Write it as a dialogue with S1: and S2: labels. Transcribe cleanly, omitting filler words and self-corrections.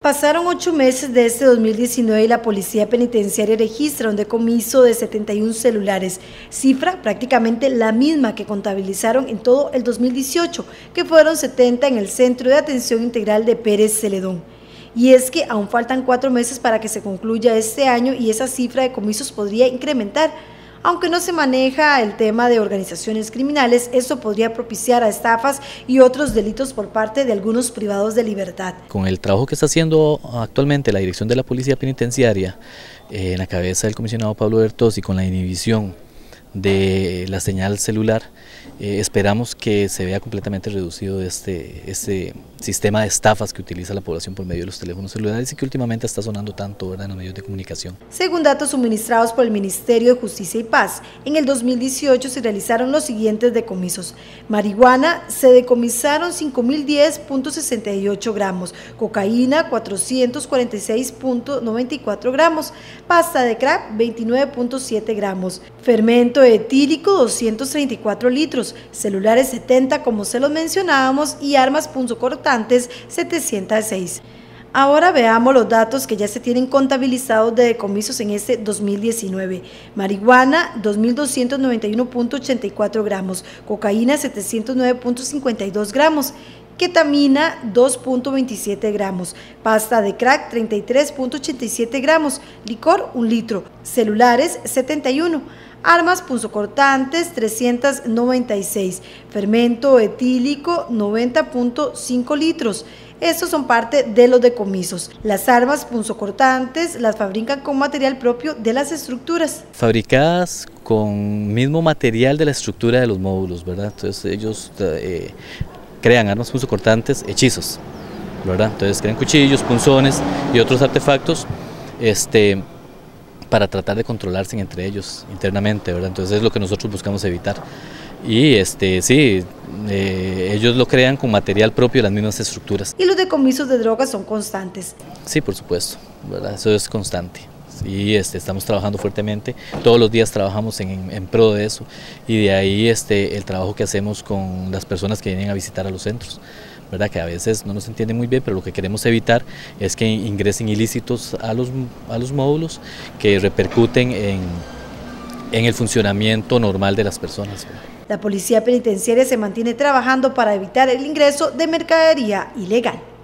S1: Pasaron 8 meses de este 2019 y la Policía Penitenciaria registra un decomiso de 71 celulares, cifra prácticamente la misma que contabilizaron en todo el 2018, que fueron 70 en el Centro de Atención Integral de Pérez Celedón. Y es que aún faltan 4 meses para que se concluya este año y esa cifra de decomisos podría incrementar. Aunque no se maneja el tema de organizaciones criminales, esto podría propiciar a estafas y otros delitos por parte de algunos privados de libertad.
S2: Con el trabajo que está haciendo actualmente la Dirección de la Policía Penitenciaria, en la cabeza del comisionado Pablo Bertós y con la inhibición de la señal celular, esperamos que se vea completamente reducido este sistema de estafas que utiliza la población por medio de los teléfonos celulares y que últimamente está sonando tanto, ¿verdad?, en los medios de comunicación.
S1: Según datos suministrados por el Ministerio de Justicia y Paz, en el 2018 se realizaron los siguientes decomisos. Marihuana se decomisaron 5.010.68 gramos, cocaína 446.94 gramos, pasta de crack 29.7 gramos, fermento etílico 234 litros, celulares 70 como se los mencionábamos y armas punzocortantes 706. Ahora veamos los datos que ya se tienen contabilizados de decomisos en este 2019. Marihuana 2.291.84 gramos, cocaína 709.52 gramos, ketamina 2.27 gramos, pasta de crack 33.87 gramos, licor 1 litro, celulares 71, armas punzocortantes 396, fermento etílico 90.5 litros. Estos son parte de los decomisos. Las armas punzocortantes las fabrican con material propio de las estructuras.
S2: Fabricadas con mismo material de la estructura de los módulos, ¿verdad? Entonces ellos crean armas punzocortantes hechizos, ¿verdad? Entonces crean cuchillos, punzones y otros artefactos para tratar de controlarse entre ellos internamente, ¿verdad? Entonces es lo que nosotros buscamos evitar. Y ellos lo crean con material propio de las mismas estructuras.
S1: ¿Y los decomisos de drogas son constantes?
S2: Sí, por supuesto, ¿verdad? Eso es constante. Y estamos trabajando fuertemente, todos los días trabajamos en pro de eso y de ahí el trabajo que hacemos con las personas que vienen a visitar a los centros, ¿verdad? Que a veces no nos entiende muy bien, pero lo que queremos evitar es que ingresen ilícitos a los módulos que repercuten en el funcionamiento normal de las personas, ¿verdad?
S1: La Policía Penitenciaria se mantiene trabajando para evitar el ingreso de mercadería ilegal.